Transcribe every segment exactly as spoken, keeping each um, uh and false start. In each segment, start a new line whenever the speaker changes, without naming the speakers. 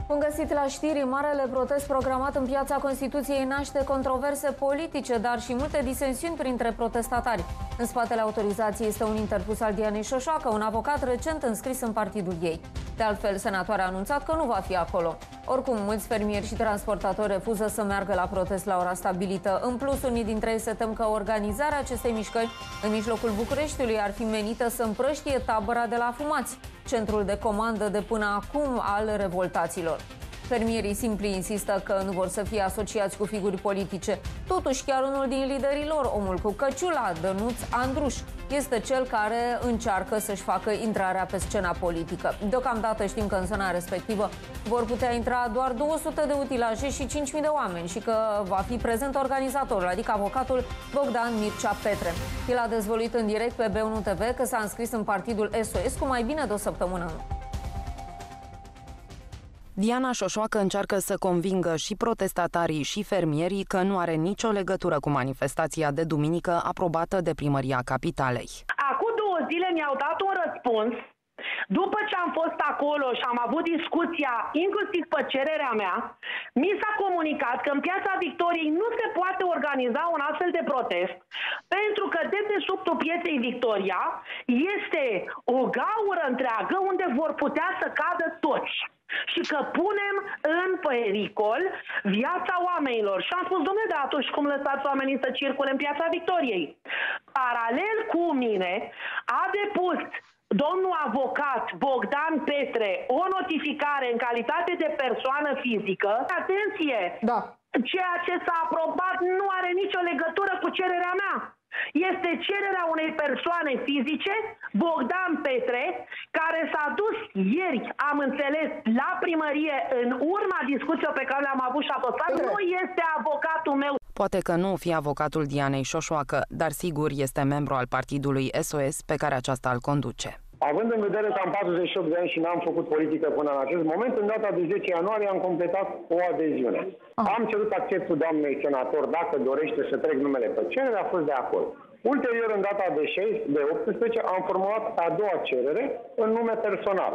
Bun găsit la știri. Marele protest programat în Piața Constituției naște controverse politice, dar și multe disensiuni printre protestatari. În spatele autorizației este un interpus al Dianei Șoșoacă, un avocat recent înscris în partidul ei. De altfel, senatoarea a anunțat că nu va fi acolo. Oricum, mulți fermieri și transportatori refuză să meargă la protest la ora stabilită. În plus, unii dintre ei se tem că organizarea acestei mișcări în mijlocul Bucureștiului ar fi menită să împrăștie tabăra de la Fumați, centrul de comandă de până acum al revoltaților. Fermierii simpli insistă că nu vor să fie asociați cu figuri politice. Totuși, chiar unul din liderii lor, omul cu căciula, Dănuț Andruș, este cel care încearcă să-și facă intrarea pe scena politică. Deocamdată știm că în zona respectivă vor putea intra doar două sute de utilaje și cinci mii de oameni și că va fi prezent organizatorul, adică avocatul Bogdan Mircea Petre. El a dezvăluit în direct pe B unu T V că s-a înscris în partidul S O S cu mai bine de o săptămână.
Diana Șoșoacă încearcă să convingă și protestatarii și fermierii că nu are nicio legătură cu manifestația de duminică aprobată de Primăria Capitalei.
Acum două zile mi-au dat un răspuns. După ce am fost acolo și am avut discuția, inclusiv pe cererea mea, mi s-a comunicat că în Piața Victoriei nu se poate organiza un astfel de protest, pentru că de dedesubtul Pieței Victoria este o gaură întreagă unde vor putea să cadă toți. Și că punem în pericol viața oamenilor. Și am spus, domnule, dar atunci cum lăsați oamenii să circule în Piața Victoriei? Paralel cu mine a depus domnul avocat Bogdan Petre o notificare în calitate de persoană fizică. Atenție!
Da.
Ceea ce s-a aprobat nu are nicio legătură cu cererea mea. Este cererea unei persoane fizice, Bogdan Petre, care s-a dus ieri, am înțeles, la primărie în urma discuției pe care le-am avut și a postat. Nu este avocatul meu.
Poate că nu fi avocatul Dianei Șoșoacă, dar sigur este membru al partidului S O S pe care aceasta îl conduce.
Având în vedere că am patruzeci și opt de ani și n-am făcut politică până în acest moment, în data de zece ianuarie am completat o adeziune. Ah. Am cerut acceptul doamnei senator dacă dorește să trec numele pe cerere, a fost de acord. Ulterior, în data de, șaisprezece, de optsprezece, am formulat a doua cerere în nume personal.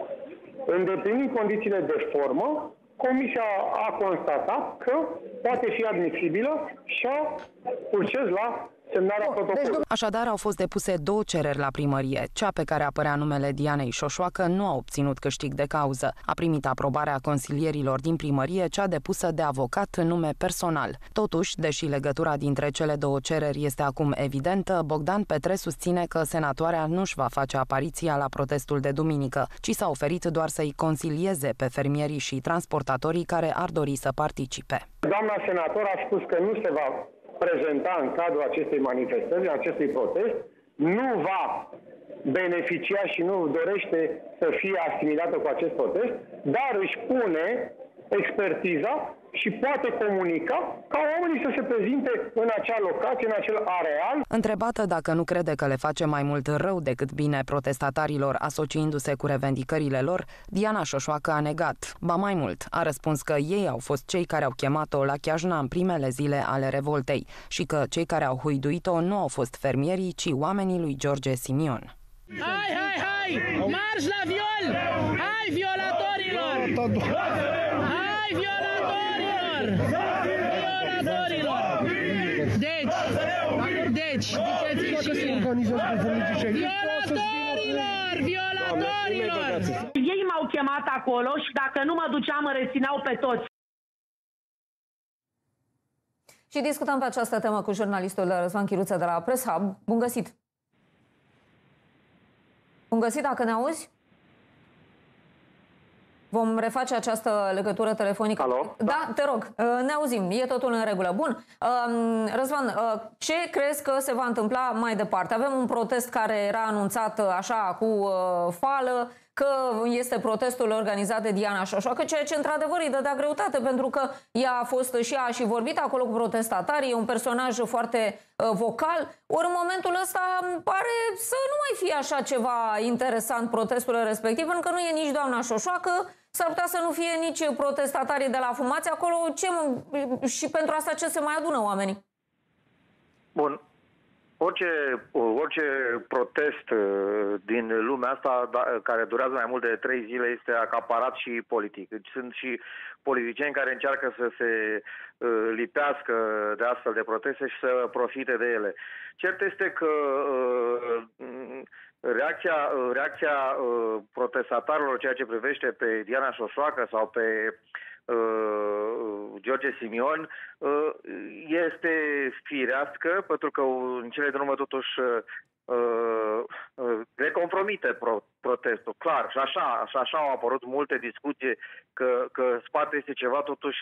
Îndeplinind condițiile de formă, Comisia a constatat că poate fi admisibilă și a proces la semnarea protocolului.
Așadar, au fost depuse două cereri la primărie. Cea pe care apărea numele Dianei Șoșoacă nu a obținut câștig de cauză. A primit aprobarea consilierilor din primărie, cea depusă de avocat în nume personal. Totuși, deși legătura dintre cele două cereri este acum evidentă, Bogdan Petre susține că senatoarea nu-și va face apariția la protestul de duminică, ci s-a oferit doar să-i consilieze pe fermierii și transportatorii care ar dori să participe.
Doamna senator a spus că nu se va prezenta în cadrul acestei manifestări, acestui protest, nu va beneficia și nu dorește să fie asimilată cu acest protest, dar își pune expertiza și poate comunica ca oamenii să se prezinte în acea locație, în acel areal.
Întrebată dacă nu crede că le face mai mult rău decât bine protestatarilor asociindu-se cu revendicările lor, Diana Șoșoacă a negat. Ba mai mult, a răspuns că ei au fost cei care au chemat-o la Chiajna în primele zile ale revoltei și că cei care au huiduit-o nu au fost fermierii, ci oamenii lui George Simion.
Hai, hai, hai! Marș la viol! Hai, violatorilor! Hai, violatorilor! Violatorilor! Deci, deci, violatorilor! Violatorilor!
Ei m-au chemat acolo și dacă nu mă duceam, mă rețineau pe toți.
Și discutăm pe această temă cu jurnalistul Răzvan Chiruță de la Press Hub. Bun găsit! Bun găsit, dacă ne auzi? Vom reface această legătură telefonică.
Alo?
Da, te rog, ne auzim, e totul în regulă. Bun, Răzvan, ce crezi că se va întâmpla mai departe? Avem un protest care era anunțat așa cu fală, că este protestul organizat de Diana Șoșoacă, ceea ce într-adevăr îi dădea greutate, pentru că ea a fost și a și vorbit acolo cu protestatarii, e un personaj foarte uh, vocal, ori în momentul ăsta pare să nu mai fie așa ceva interesant protestul respectiv, pentru că nu e nici doamna Șoșoacă, s-ar putea să nu fie nici protestatarii de la Fumați acolo, ce, și pentru asta ce se mai adună oamenii?
Bun.
Orice, orice protest din lumea asta care durează mai mult de trei zile este acaparat și politic. Sunt și politicieni care încearcă să se lipească de astfel de proteste și să profite de ele. Cert este că reacția, reacția protestatarilor, ceea ce privește pe Diana Șoșoacă sau pe George Simion, este firească, pentru că în cele din urmă totuși le compromite protestul, clar. Și așa, și așa au apărut multe discuții că, că spate este ceva totuși,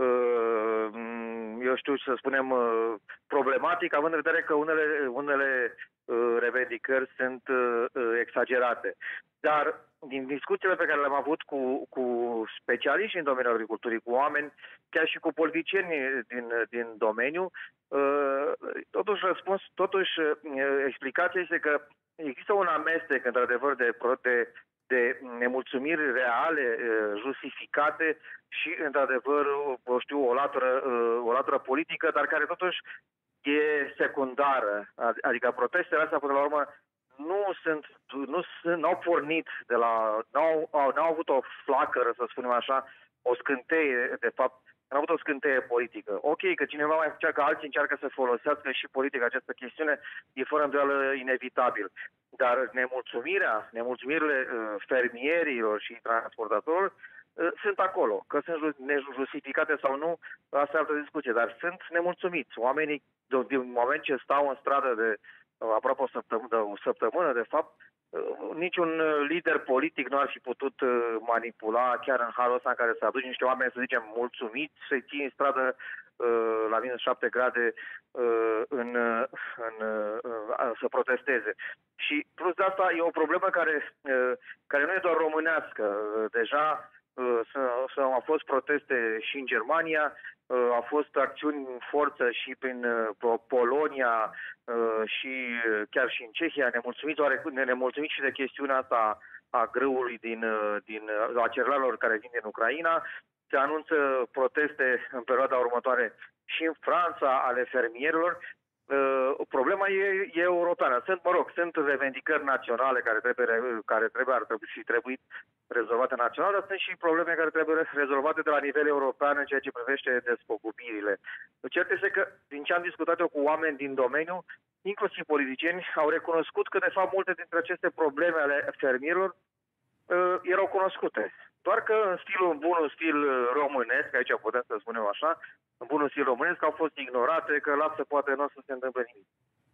eu știu să spunem, problematic, având în vedere că unele, unele revendicări sunt exagerate. Dar din discuțiile pe care le-am avut cu, cu specialiști în domeniul agriculturii, cu oameni, chiar și cu politicieni din, din domeniu, totuși răspuns, totuși explicația este că există un amestec, într-adevăr, de, de, de nemulțumiri reale, justificate și, într-adevăr, o știu, o latură, o latură politică, dar care totuși e secundară. Adică protestele astea, până la urmă, nu sunt, nu sunt, n-au pornit de la, n-au, n-au avut o flacără, să spunem așa, o scânteie, de fapt, n-au avut o scânteie politică. Ok, că cineva mai încearcă, alții încearcă să folosească și politica această chestiune, e fără îndoială inevitabil. Dar nemulțumirea, nemulțumirile fermierilor și transportatorilor sunt acolo. Că sunt nejustificate sau nu, asta e altă discuție, dar sunt nemulțumiți. Oamenii, din moment ce stau în stradă de aproape o săptămână, o săptămână, de fapt, niciun lider politic nu ar fi putut manipula chiar în halul ăsta în care să aduci niște oameni, să zicem, mulțumiți, să-i ții în stradă la minus șapte grade în, în, să protesteze. Și plus de asta e o problemă care, care nu e doar românească. Deja au fost proteste și în Germania, au fost acțiuni în forță și prin Polonia și chiar și în Cehia, nemulțumiți, nemulțumiți și de chestiunea asta a grâului din, din a cerealelor care vin din Ucraina. Se anunță proteste în perioada următoare și în Franța ale fermierilor. Problema e, e europeană. Sunt, mă rog, sunt revendicări naționale care trebuie, care trebuie, ar trebui și trebuie rezolvate național, dar sunt și probleme care trebuie rezolvate de la nivel european în ceea ce privește despăgubirile. Cert este că, din ce am discutat eu cu oameni din domeniu, inclusiv politicieni, au recunoscut că, de fapt, multe dintre aceste probleme ale fermierilor uh, erau cunoscute. Doar că în stilul, în bunul stil românesc, aici putem să spunem așa, în bunul stil românesc, au fost ignorate, că lasă, poate nu o să se întâmple nimic.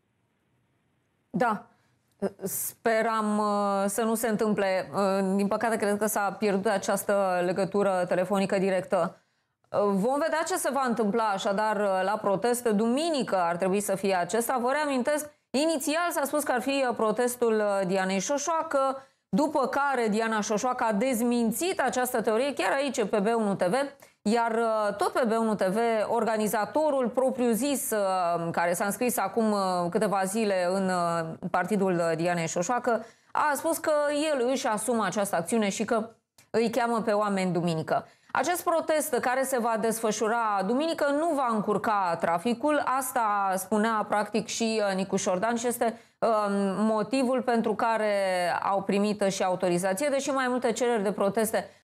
Da. Speram uh, să nu se întâmple. Uh, din păcate, cred că s-a pierdut această legătură telefonică directă. Uh, vom vedea ce se va întâmpla așadar uh, la proteste. Duminică ar trebui să fie acesta. Vă reamintesc, inițial s-a spus că ar fi protestul uh, Dianei Șoșoacă, după care Diana Șoșoacă a dezmințit această teorie chiar aici pe B unu T V, iar tot pe B unu T V, organizatorul propriu-zis, care s-a înscris acum câteva zile în partidul Dianei Șoșoacă, a spus că el își asumă această acțiune și că îi cheamă pe oameni duminică. Acest protest care se va desfășura duminică nu va încurca traficul, asta spunea practic și Nicu Șordan și este uh, motivul pentru care au primit și autorizație, deși mai multe cereri de proteste